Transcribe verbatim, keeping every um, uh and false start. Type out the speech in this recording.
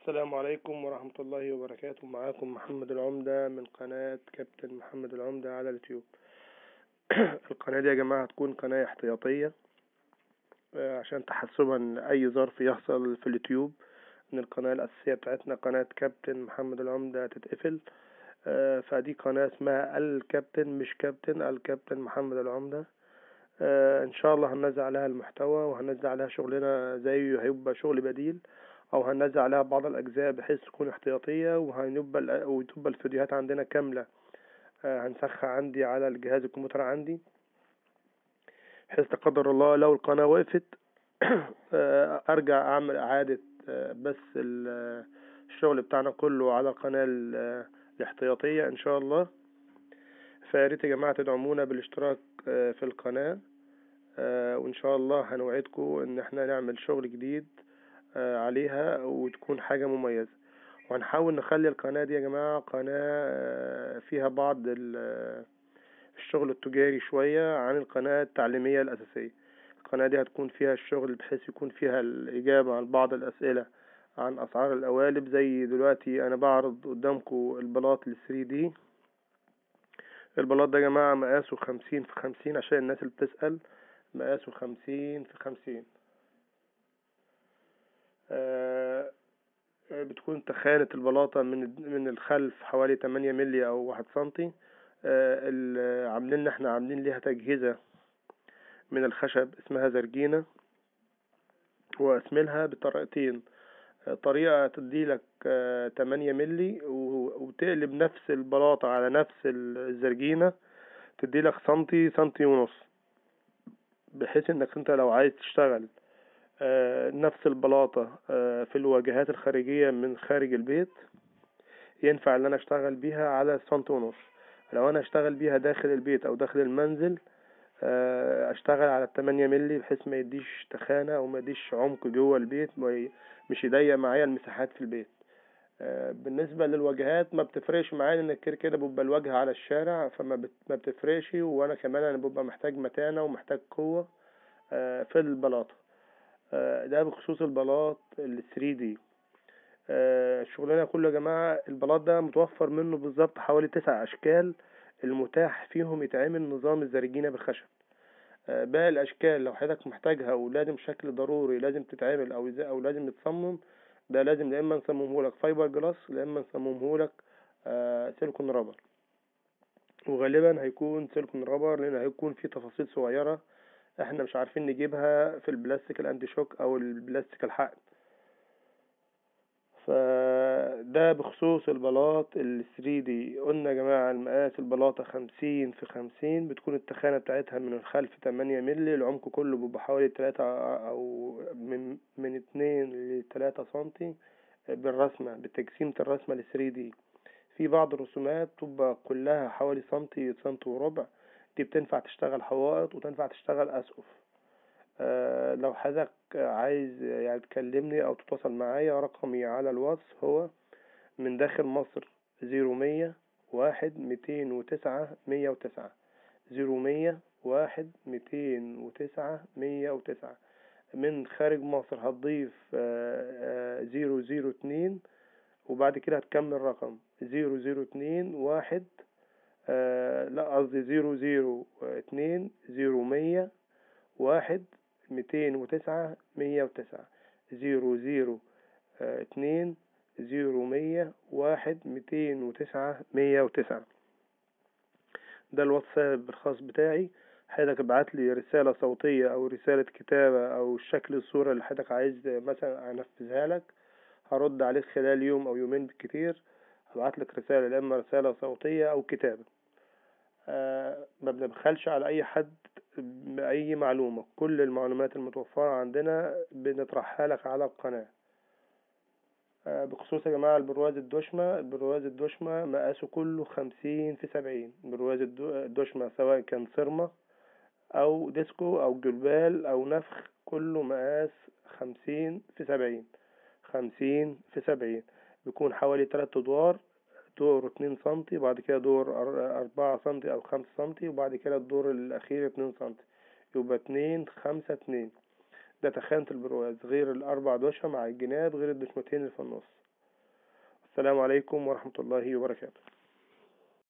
السلام عليكم ورحمة الله وبركاته. معاكم محمد العمدة من قناة كابتن محمد العمدة على اليوتيوب. القناة دي يا جماعة هتكون قناة احتياطية آه، عشان تحسبا لأي ظرف يحصل في اليوتيوب ان القناة الأساسية بتاعتنا قناة كابتن محمد العمدة تتقفل. آه، فدي قناة اسمها الكابتن، مش كابتن، الكابتن محمد العمدة. آه، ان شاء الله هننزل عليها المحتوى وهننزل عليها شغلنا زي هيبقى شغل بديل، او هننزل عليها بعض الاجزاء بحيث تكون احتياطية، وهنبقى وتبقى الفيديوهات عندنا كاملة. آه، هنسخها عندي على الجهاز الكمبيوتر عندي، بحيث لا قدر الله لو القناة وقفت آه، ارجع اعمل اعادة آه، بس ال- الشغل بتاعنا كله على القناة ال- الاحتياطية ان شاء الله. فياريت يا جماعة تدعمونا بالاشتراك آه، في القناة، آه، وان شاء الله هنوعدكم ان احنا نعمل شغل جديد آه، عليها وتكون حاجة مميزة. وهنحاول نخلي القناة دي يا جماعة قناة آه، فيها بعض ال- الشغل التجاري شوية عن القناة التعليمية الأساسية. القناة دي هتكون فيها الشغل بحيث يكون فيها الإجابة عن بعض الأسئلة عن أسعار القوالب. زي دلوقتي أنا بعرض قدامكم البلاط ال ثري دي. البلاط ده يا جماعة مقاسه خمسين في خمسين عشان الناس اللي بتسأل، مقاسه خمسين في خمسين. آه، بتكون تخانة البلاطة من من الخلف حوالي تمانية ملي أو واحد سنتي. آه، عاملين احنا عاملين ليها تجهيزة من الخشب اسمها زرجينة، واسملها بطريقتين. آه، طريقة تديلك آه، تمانية ملي وتقلب نفس البلاطة على نفس الزرجينة تديلك سنتي سنتي ونص، بحيث انك انت لو عايز تشتغل آه، نفس البلاطة آه، في الواجهات الخارجية من خارج البيت ينفع ان انا اشتغل بيها على سنتي ونص. لو انا اشتغل بيها داخل البيت او داخل المنزل آه، اشتغل على التمانية ملي بحيث ما يديش تخانة او ما يديش عمق جوه البيت، مش يضيق معايا المساحات في البيت. آه، بالنسبة للواجهات ما بتفرقش معايا، لان كده كده بيبقى الواجهة على الشارع فما بت- ما بتفرقش. وانا كمان انا ببقى محتاج متانة ومحتاج قوة آه، في البلاطة. آه، ده بخصوص البلاط ال ثري دي. آه، الشغلانة كله يا جماعة البلاط ده متوفر منه بالظبط حوالي تسع أشكال المتاح فيهم يتعمل نظام الزرجينة بالخشب. آه، باقي الأشكال لو حضرتك محتاجها ولازم شكل ضروري لازم تتعمل أو إزاي أو لازم يتصمم، ده لازم يا إما نصممهولك فايبر جلاس يا إما نصممهولك آه، سيليكون رابر. وغالبا هيكون سيليكون رابر لأن هيكون فيه تفاصيل صغيرة احنا مش عارفين نجيبها في البلاستيك الانتي شوك أو البلاستيك الحقن. فده بخصوص البلاط ال ثري دي. قلنا يا جماعة المقاس البلاطة خمسين في خمسين، بتكون التخانة بتاعتها من الخلف تمانية ملي، العمق كله بيبقى حوالي تلاتة أو من من اتنين لتلاتة سنتي. بالرسمة بتجسيمة الرسمة ال ثري دي في بعض الرسومات تبقى كلها حوالي سنتي سنتي وربع، دي بتنفع تشتغل حوائط وتنفع تشتغل أسقف. آه، لو حضرتك عايز يعني تكلمني او تتواصل معايا، رقمي على الواتس هو من داخل مصر زيرو مية واحد ميتين وتسعة مية وتسعة، زيرو مية واحد ميتين وتسعة مية وتسعة. من خارج مصر هتضيف آه، آه، زيرو زيرو اتنين وبعد كده هتكمل رقم زيرو زيرو اتنين واحد، آه، لا قصدي زيرو زيرو اتنين زيرو مية واحد ميتين وتسعة مية وتسعة، زيرو زيرو اتنين زيرو مية واحد ميتين وتسعة مية وتسعة. ده الواتساب الخاص بتاعي. حضرتك ابعت لي رسالة صوتية او رسالة كتابة او شكل الصورة اللي حضرتك عايز مثلا انفذها لك، هرد عليك خلال يوم او يومين بالكتير. هبعت لك رسالة يا اما رسالة صوتية او كتابة. آه ما بنبخلش على اي حد بأي معلومة، كل المعلومات المتوفرة عندنا بنطرحها لك على القناة. آه بخصوص يا جماعة البرواز الدشمة، البرواز الدشمة مقاسه كله خمسين في سبعين. برواز الدشمة سواء كان صرمة او ديسكو او جلبال او نفخ كله مقاس خمسين في سبعين، خمسين في سبعين. بيكون حوالي تلات ادوار، دور اتنين سنتي وبعد كده دور أر- اربعة سنتي او خمسة سنتي وبعد كده الدور الاخير اتنين سنتي، يبقى اتنين خمسة اتنين. ده تخانة البرواز غير الاربع دوشة مع الجناب غير الدشمتين اللي في النص. السلام عليكم ورحمة الله وبركاته.